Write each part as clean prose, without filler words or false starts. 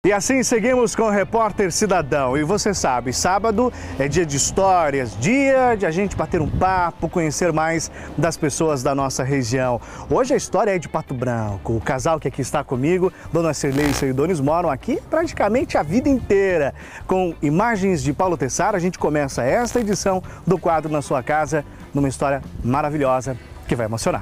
E assim seguimos com o Repórter Cidadão. E você sabe, sábado é dia de histórias, dia de a gente bater um papo, conhecer mais das pessoas da nossa região. Hoje a história é de Pato Branco. O casal que aqui está comigo, Dona Cirlei e seu Idones, moram aqui praticamente a vida inteira. Com imagens de Paulo Tessaro, a gente começa esta edição do quadro Na Sua Casa, numa história maravilhosa que vai emocionar.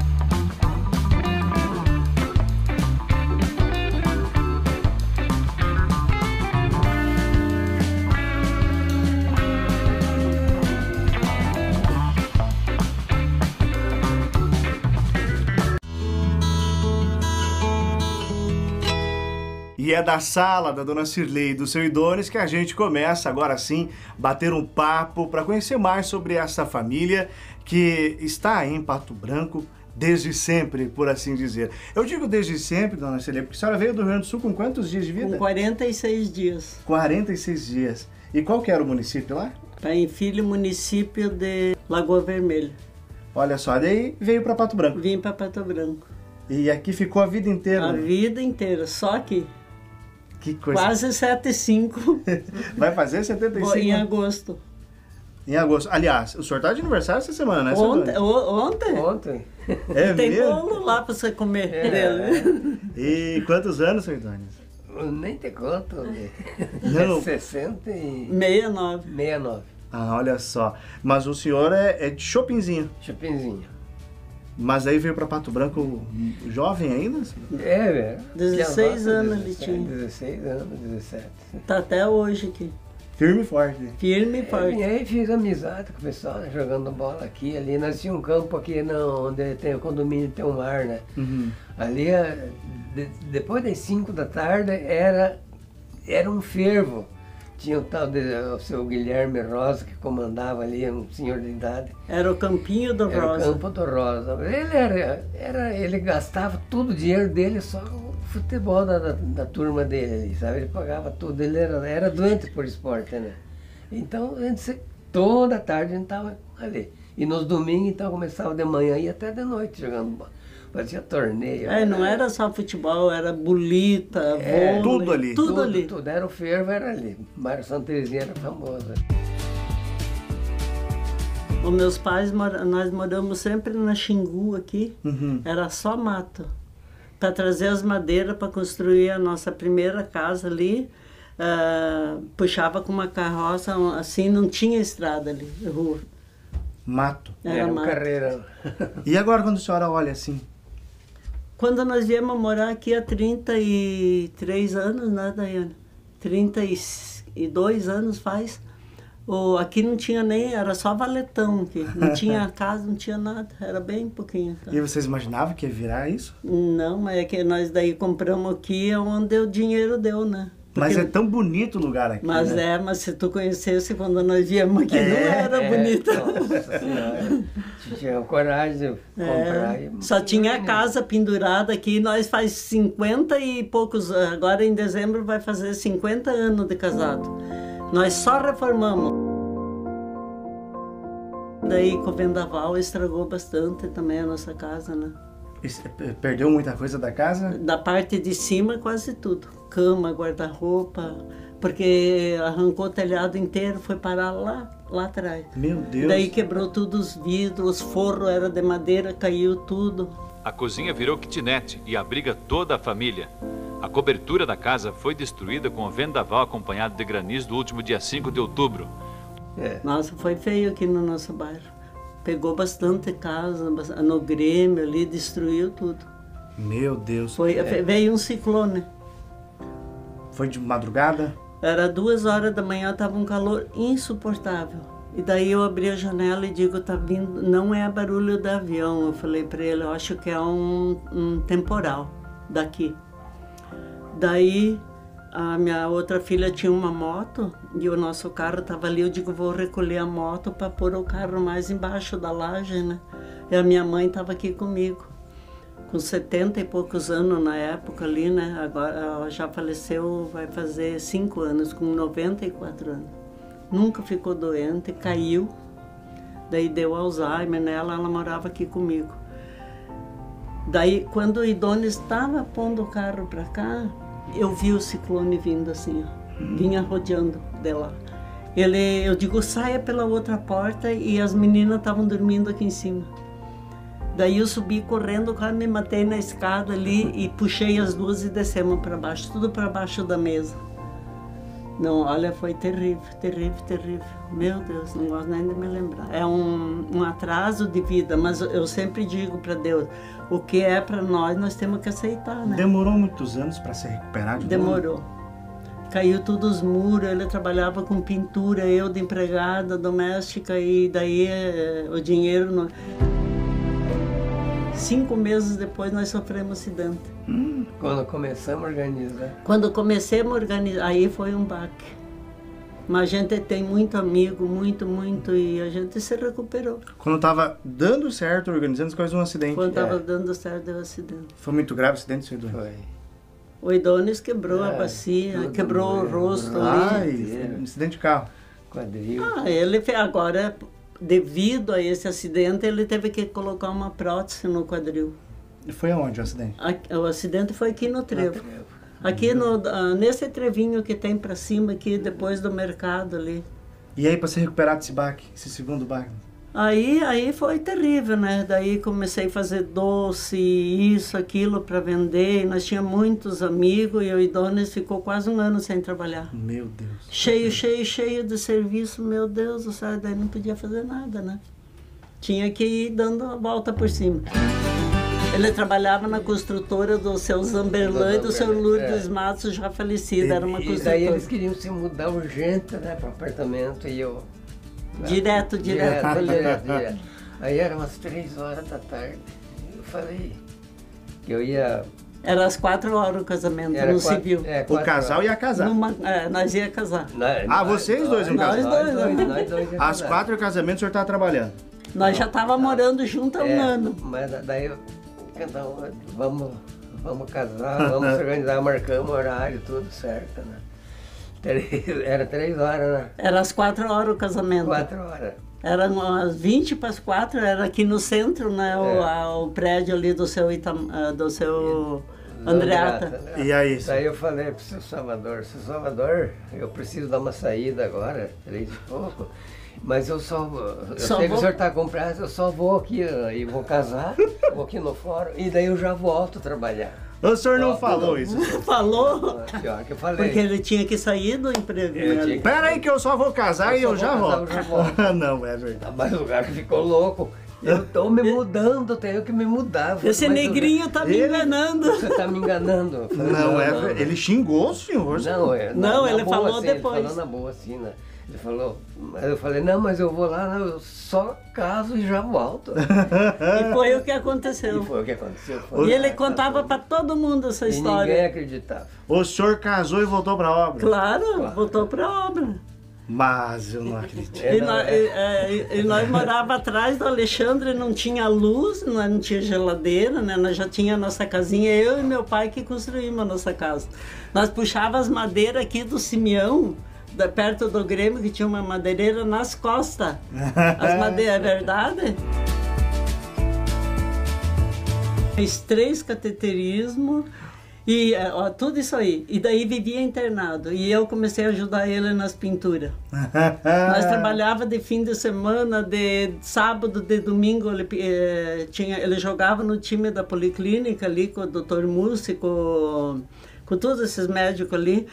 E é da sala da Dona Cirlei e do seu Idones que a gente começa agora sim bater um papo para conhecer mais sobre essa família que está em Pato Branco desde sempre, por assim dizer. Eu digo desde sempre, Dona Cirlei, porque a senhora veio do Rio Grande do Sul com quantos dias de vida? Com 46 dias. 46 dias. E qual que era o município lá? Pai e filho, município de Lagoa Vermelha. Olha só, daí veio para Pato Branco. Vim para Pato Branco. E aqui ficou a vida inteira? A vida inteira, só aqui. Que coisa. Quase 75. Vai fazer 75? Em agosto. Em agosto. Aliás, o senhor está de aniversário essa semana, né? Ontem? Ontem. É tem mesmo? bolo lá para você comer dele. E quantos anos, seu Idones? Nem te conto. Não. 60 e... 69. 69. Ah, olha só. Mas o senhor é de Chopinzinho. Chopinzinho. Mas aí veio para Pato Branco jovem ainda? É. 16 anos ele tinha. 16 anos, 17. Tá até hoje aqui. Firme e forte. Firme e forte. E aí fiz amizade com o pessoal, né, jogando bola aqui, ali. Nós tínhamos um campo aqui onde tem o condomínio, tem um mar, né? Uhum. Ali, depois das 5 da tarde, era um fervo. Tinha o seu Guilherme Rosa, que comandava ali, um senhor de idade. Era o Campinho do Rosa. Era o Campo do Rosa. Ele gastava todo o dinheiro dele só no futebol da turma dele ali, sabe? Ele pagava tudo, ele era doente por esporte, né? Então, toda tarde a gente estava ali. E nos domingos, então, começava de manhã e até de noite jogando bola. Fazia torneio. Não era só futebol, era bolita, vôlei. Tudo ali. Tudo ali. Tudo. Era o fervo, era ali. Mário Santa Terezinha era famoso. Os meus pais, nós moramos sempre na Xingu aqui. Uhum. Era só mato. Para trazer as madeiras para construir a nossa primeira casa ali, puxava com uma carroça, assim, não tinha estrada ali, rua. Mato. Era um mato. carreirão. E agora quando a senhora olha assim? Quando nós viemos morar aqui há 33 anos, né, Daiane? 32 anos faz. Aqui não tinha nem, era só valetão aqui. Não tinha casa, não tinha nada, era bem pouquinho. Tá? E vocês imaginavam que ia virar isso? Não, mas é que nós daí compramos aqui onde o dinheiro deu, né? Mas é tão bonito o lugar aqui, mas né? mas se tu conhecesse quando nós viemos aqui, não era bonito. Nossa Senhora. Tinha coragem de comprar. Só tinha a casa pendurada aqui, nós faz 50 e poucos, agora em dezembro vai fazer 50 anos de casado. Nós só reformamos. Daí com o vendaval estragou bastante também a nossa casa, né? Perdeu muita coisa da casa? Da parte de cima, quase tudo. Cama, guarda-roupa, porque arrancou o telhado inteiro, foi parar lá atrás. Meu Deus! Daí quebrou tudo os vidros, os forros era de madeira, caiu tudo. A cozinha virou kitnet e abriga toda a família. A cobertura da casa foi destruída com o vendaval acompanhado de granizo do último dia 5 de outubro. Nossa, foi feio aqui no nosso bairro. Pegou bastante casa, no Grêmio ali, destruiu tudo. Meu Deus! Veio um ciclone. Foi de madrugada? Era 2 horas da manhã, estava um calor insuportável. E daí eu abri a janela e digo, tá vindo, não é barulho do avião. Eu falei para ele, eu acho que é um temporal daqui. Daí a minha outra filha tinha uma moto e o nosso carro estava ali. Eu digo, vou recolher a moto para pôr o carro mais embaixo da laje, né? E a minha mãe estava aqui comigo, com 70 e poucos anos na época ali, né? Agora ela já faleceu, vai fazer 5 anos, com 94 anos. Nunca ficou doente, caiu. Daí deu Alzheimer nela, ela morava aqui comigo. Daí, quando o Idones estava pondo o carro para cá, eu vi o ciclone vindo assim, ó, vinha rodeando de lá. Eu digo, saia pela outra porta, e as meninas estavam dormindo aqui em cima. Daí eu subi correndo, quase me matei na escada ali e puxei as duas e descemos para baixo, tudo para baixo da mesa. Não, olha, foi terrível, terrível, terrível. Meu Deus, não gosto nem de me lembrar. É um atraso de vida, mas eu sempre digo para Deus, o que é para nós temos que aceitar, né? Demorou muitos anos para se recuperar de novo? Demorou. Caiu tudo os muros, ele trabalhava com pintura, eu de empregada doméstica, e daí o dinheiro... Não... 5 meses depois nós sofremos acidente. Quando começamos a organizar. Quando comecemos a organizar, aí foi um baque. Mas a gente tem muito amigo, muito, e a gente se recuperou. Quando estava dando certo, organizando as coisas, um acidente. Quando estava dando certo, deu um acidente. Foi muito grave o acidente, senhor Idônio? Foi. O Idônio quebrou a bacia, quebrou o rosto ali. Um acidente de carro. Quadril. Ele agora, devido a esse acidente, ele teve que colocar uma prótese no quadril. E foi aonde o acidente? O acidente foi aqui no trevo. Aqui nesse trevinho que tem para cima, aqui depois do mercado ali. E aí, para se recuperar desse baque, esse segundo baque? Aí foi terrível, né? Daí comecei a fazer doce, isso, aquilo para vender. Nós tínhamos muitos amigos e o Idônio ficou quase 1 ano sem trabalhar. Meu Deus. Cheio de serviço, meu Deus do céu. Daí não podia fazer nada, né? Tinha que ir dando a volta por cima. Ele trabalhava na construtora do seu Zamberlan e do seu Lourdes Matos, já falecido. Era uma construtora. E daí eles queriam se mudar urgente, né, para o apartamento, e eu... Direto. Aí eram umas 3 horas da tarde. Eu falei que eu ia... Era às 4 horas o casamento, no civil. O casal ia casar. Nós ia casar. Vocês dois iam casar? Nós dois. Às 4 o casamento, o senhor estava trabalhando? Nós já estávamos morando juntos há 1 ano. Mas daí vamos casar, vamos se organizar, marcamos o horário, tudo certo, né? Era 3 horas, né? Era às 4 horas o casamento. 4 horas. Era às 20 para as 4, era aqui no centro, né? O prédio ali do seu Andreata. E aí? Daí eu falei pro seu Salvador, eu preciso dar uma saída agora, 3 e pouco. Mas eu sei que o senhor está com pressa, eu só vou aqui e vou casar, vou aqui no fórum, e daí eu já volto trabalhar. O senhor não falou isso? Falou? Pior que eu falei. Porque ele tinha que sair do emprego. Pera aí que eu só vou casar e eu já volto. Não, é verdade. Mas o cara ficou louco. Eu tô me mudando, tenho que me mudar. Esse negrinho tá me enganando. Você tá me enganando. Não, ele xingou o senhor. Não, ele falou depois. Ele falou na boa assim, né? Ele falou, eu falei, não, mas eu vou lá, eu só caso e já volto. E foi o que aconteceu. E ele contava para todo mundo essa história. E ninguém acreditava. O senhor casou e voltou para a obra? Claro, voltou para a obra. Mas eu não acredito. E nós morávamos atrás do Alexandre, não tinha luz, não tinha geladeira, né? Nós já tinha a nossa casinha, eu e meu pai que construímos a nossa casa. Nós puxávamos as madeiras aqui do Simeão, perto do Grêmio, que tinha uma madeireira nas costas. As madeiras, é verdade? Fiz 3 cateterismos e tudo isso aí. E daí vivia internado. E eu comecei a ajudar ele nas pinturas. Nós trabalhava de fim de semana, de sábado, de domingo. Ele jogava no time da Policlínica ali, com o Dr. Mussi, com todos esses médicos ali.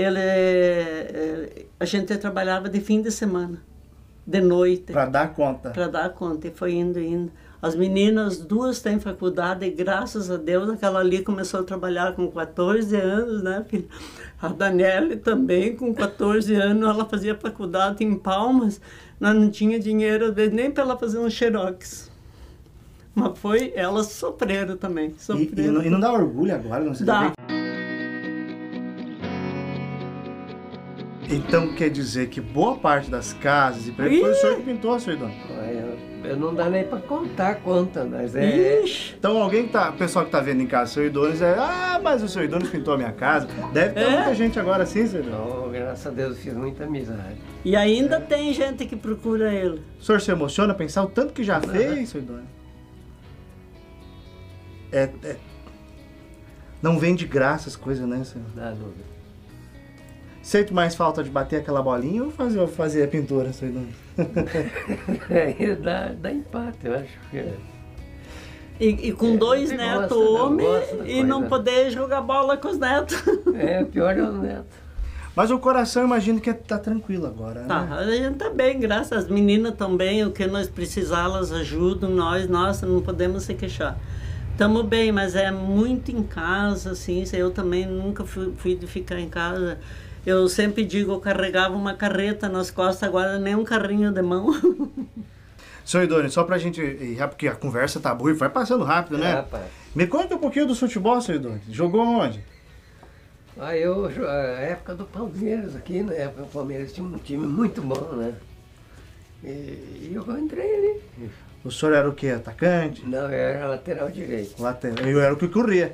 A gente trabalhava de fim de semana, de noite. Para dar conta. Para dar conta, e foi indo. As meninas, 2 têm faculdade, e graças a Deus, aquela ali começou a trabalhar com 14 anos, né, filha? A Daniele também, com 14 anos, ela fazia faculdade em Palmas, nós não tinha dinheiro nem para ela fazer um xerox. Mas elas sofreram também. E não dá orgulho agora? Não sei. Dá. Então quer dizer que boa parte das casas e prédios foi o senhor que pintou, senhor Idônio? Eu não dá nem para contar quanta, mas Então o pessoal que tá vendo em casa, o senhor Idônio, mas o senhor Idônio pintou a minha casa. Deve ter muita gente agora assim, senhor Idônio? Oh, graças a Deus, eu fiz muita amizade. E ainda tem gente que procura ele. O senhor se emociona pensar o tanto que já fez, senhor Idônio? Não vem de graça as coisas, né, senhor? Dá dúvida. Sente mais falta de bater aquela bolinha ou fazer a pintura, senhor Idônio? Aí dá empate, eu acho que... E com dois você netos gosta, né? homens Gosta da e não coisa. poder jogar bola com os netos. É, pior é o neto. Mas o coração, imagino que tá tranquilo agora, Tá, né? a gente tá bem, graças às meninas também, o que nós precisar, elas ajudam nós, nossa, não podemos se queixar. Estamos bem, mas é muito em casa, assim, eu também nunca fui de ficar em casa. Eu sempre digo, eu carregava uma carreta nas costas, agora nem um carrinho de mão. Senhor Idônio, só pra gente ir rápido, porque a conversa tá boa e vai passando rápido, né? Rapaz. Me conta um pouquinho do futebol, senhor Idônio. Jogou onde? A época do Palmeiras aqui, na época do Palmeiras tinha um time muito bom, né? E eu entrei ali. O senhor era o quê? Atacante? Não, eu era lateral direito. Lateral. Eu era o que corria.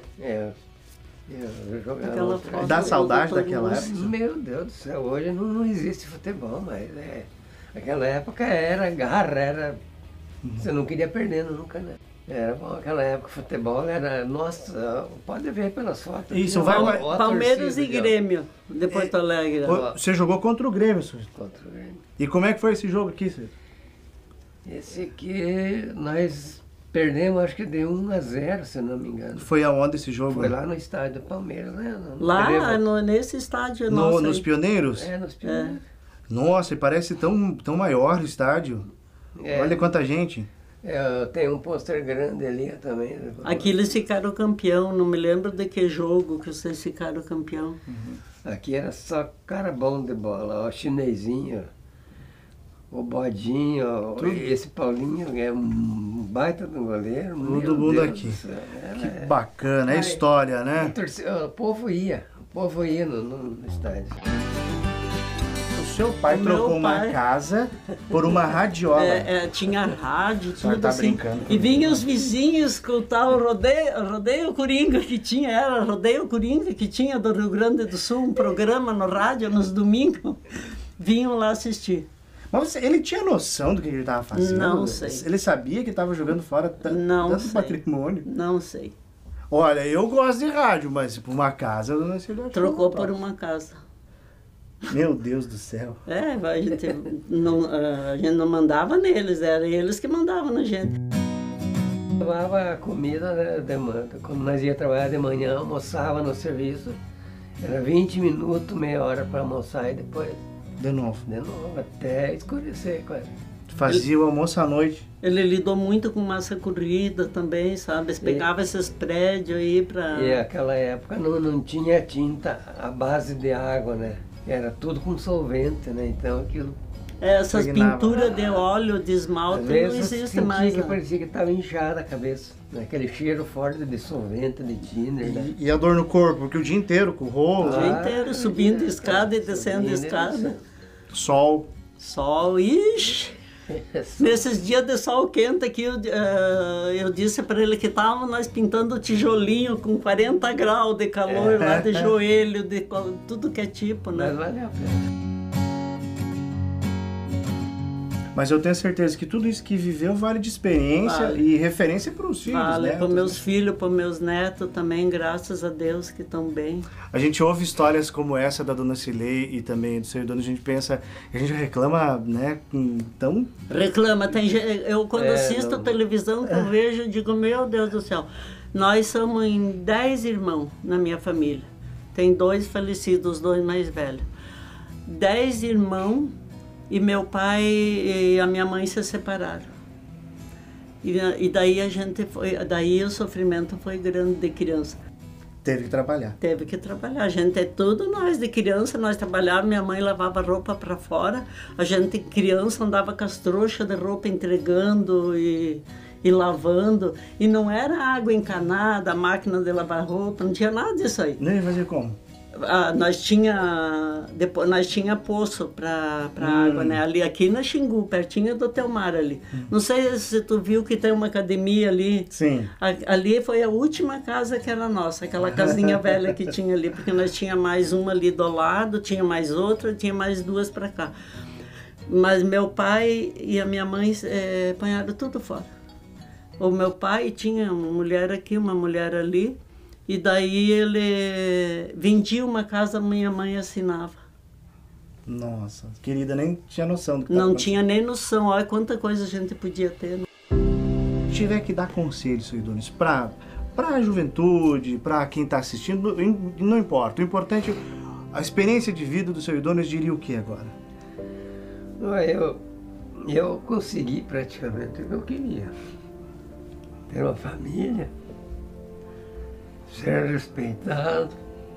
Eu jogava Aquela lateral. foto Dá do saudade Dr. daquela Lúcio. época? Meu Deus do céu, hoje não existe futebol, mas aquela época era garra, era. Você não queria perder nunca, né? Era bom, aquela época futebol era. Nossa, pode ver pelas fotos. Isso, Tinha vai- uma Palmeiras torcida e de- Grêmio, de Porto Alegre. Você jogou contra o Grêmio, senhor. Contra o Grêmio. E como é que foi esse jogo aqui, senhor? Esse aqui nós perdemos, acho que de 1-0, se eu não me engano. Foi aonde esse jogo? Foi lá no estádio do Palmeiras, né? No Lá Trevo. nesse estádio nosso Nos aí. Pioneiros? É, nos Pioneiros. Nossa, e parece tão maior o estádio. É. Olha quanta gente. Tem um pôster grande ali também. Aqui eles ficaram campeão, não me lembro de que jogo que vocês ficaram campeão. Aqui era só cara bom de bola, ó, o chinesinho, o Bodinho, ó, esse Paulinho é um baita de um goleiro. Todo meu mundo Deus aqui. do céu, Que bacana, é Ai, história, a né? torcida- o povo ia no estádio. O seu pai O meu trocou uma pai- casa por uma radiola. Tinha rádio, senhora tudo tá assim. brincando E comigo. vinham os vizinhos escutar o rodeio Coringa que tinha, era Rodeio Coringa que tinha do Rio Grande do Sul, um programa no rádio nos domingos. Vinham lá assistir. Mas ele tinha noção do que ele estava fazendo? Não sei. Ele sabia que estava jogando fora Não tanto sei. patrimônio? Não sei. Olha, eu gosto de rádio, mas por uma casa eu não sei. Trocou por uma casa. Meu Deus do céu. A gente não mandava neles, era eles que mandavam na gente. Levava a comida quando nós ia trabalhar de manhã, almoçava no serviço, era 20 minutos, meia hora para almoçar e depois De novo. de novo, até escurecer quase. Fazia o almoço à noite. Ele lidou muito com massa corrida também, sabe? Eles pegavam esses prédios aí pra... E aquela época não tinha tinta à base de água, né? Era tudo com solvente, né? Então aquilo... Essas Impregnava. pinturas de óleo, de esmalte, Às não vezes eu existe sentia mais. que Não. parecia que estava inchada a cabeça. Né? Aquele cheiro forte de solvente, de thinner, né? E a dor no corpo, porque o dia inteiro com o rolo, O dia inteiro, subindo escada e descendo Subindo e escada. descendo. sol. Sol, ixi! Nesses dias de sol quente aqui, eu disse para ele que estávamos nós pintando tijolinho com 40 graus de calor lá de joelho, tudo que é tipo, Mas né? vale a pena. Mas eu tenho certeza que tudo isso que viveu vale de experiência Vale. e referência para os filhos, Vale, né? para meus filhos, para meus netos também, graças a Deus que estão bem. A gente ouve histórias como essa da dona Cilei e também do seu dono, a gente pensa, a gente reclama, né, tão... Reclama, eu quando assisto não. televisão, que eu vejo, eu digo, meu Deus do céu, nós somos em 10 irmãos na minha família. Tem 2 falecidos, os 2 mais velhos. 10 irmãos e meu pai e a minha mãe se separaram. E daí daí o sofrimento foi grande de criança. Teve que trabalhar. Teve que trabalhar. A gente é tudo nós de criança, nós trabalhávamos, minha mãe lavava roupa para fora, a gente criança andava com as trouxas de roupa entregando e lavando, e não era água encanada, máquina de lavar roupa, não tinha nada disso aí. Nem fazer como? Nós tinha poço para água, né? Ali aqui na Xingu, pertinho do Telmar ali. Não sei se tu viu que tem uma academia ali. Sim. Ali foi a última casa que era nossa, aquela casinha velha que tinha ali, porque nós tinha mais uma ali do lado, tinha mais outra, tinha mais 2 para cá. Mas meu pai e a minha mãe apanharam tudo fora. O meu pai tinha uma mulher aqui, uma mulher ali, E daí ele vendia uma casa, minha mãe assinava. Nossa, querida, nem tinha noção do que Não tinha nem noção, olha quanta coisa a gente podia ter. Se tiver que dar conselhos, seu Idones, para a juventude, para quem está assistindo, não importa. O importante, a experiência de vida do seu Idones diria o que agora? Eu consegui praticamente o que eu queria. Ter uma família, ser respeitado,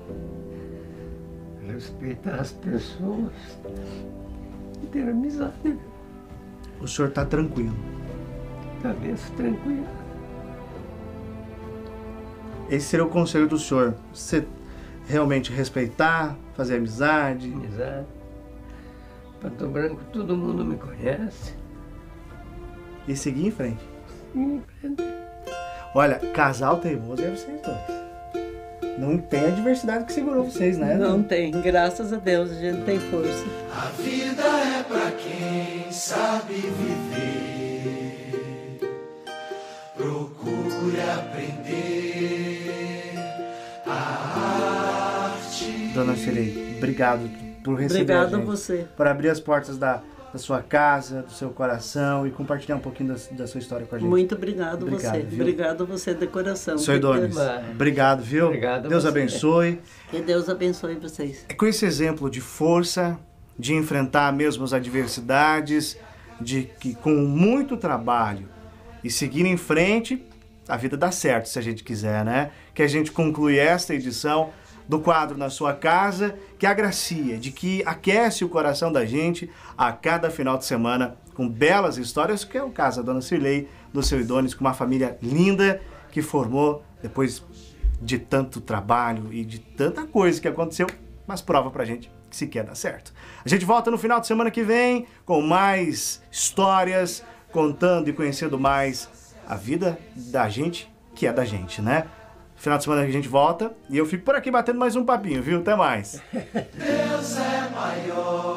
respeitar as pessoas e ter amizade. O senhor está tranquilo? Cabeça tranquila. Esse seria o conselho do senhor. Você realmente respeitar, fazer amizade. Amizade. Pato Branco, todo mundo me conhece. E seguir em frente. Sim, frente. Olha, casal teimoso é vocês dois. Não tem a diversidade que segurou vocês, né? Não tem, graças a Deus, a gente tem força. A vida é pra quem sabe viver. Procure aprender a arte. Dona Cirlei, obrigado por receber Obrigada a a gente, você. por abrir as portas da sua casa, do seu coração e compartilhar um pouquinho da sua história com a gente. Muito obrigado você. Viu? Obrigado a você de coração. Seu Idones, obrigado, viu? Obrigado a Deus você. abençoe. Que Deus abençoe vocês. É com esse exemplo de força, de enfrentar mesmo as adversidades, de que com muito trabalho e seguir em frente, a vida dá certo se a gente quiser, né? Que a gente conclui esta edição do quadro Na Sua Casa, que agracia, de que aquece o coração da gente a cada final de semana com belas histórias, que é o caso da Dona Cirlei, do seu Idones, com uma família linda que formou depois de tanto trabalho e de tanta coisa que aconteceu, mas prova pra gente que se quer dar certo. A gente volta no final de semana que vem com mais histórias, contando e conhecendo mais a vida da gente, que é da gente, né? Final de semana que a gente volta e eu fico por aqui batendo mais um papinho, viu? Até mais! Deus é maior.